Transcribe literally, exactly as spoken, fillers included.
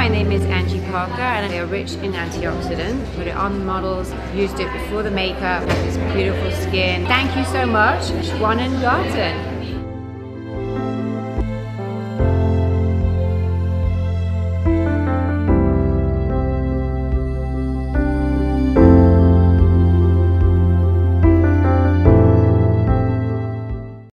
my name is Angie Parker and they're rich in antioxidants. Put it on the models, used it before the makeup, have this beautiful skin. Thank you so much, Schwannen Garten.